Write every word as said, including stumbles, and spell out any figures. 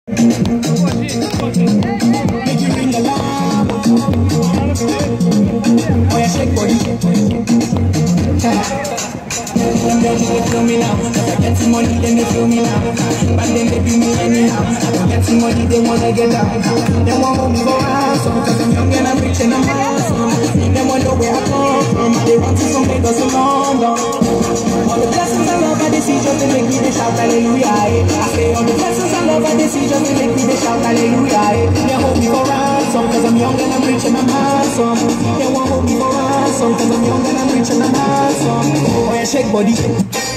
Make you ring alarm. Oh yeah, shake body. Them girls they feel me now. Cause I get some money, then they feel me now. But then they do me anyhow. I get some money, they wanna get out. They want hold me go ransom. Cause I'm young and I'm rich and I'm handsome. They wanna know where I come from. They want to some Lagos to London. All the blessings I love and they see just to make me they shout hallelujah. I say all the blessings I love and they see just to make me they shout hallelujah. They hold me for ransom. Cause I'm young and I'm rich and I'm handsome. They want hold me for ransom. Cause I'm young and I'm rich and I'm handsome. Oh yeah, shake body.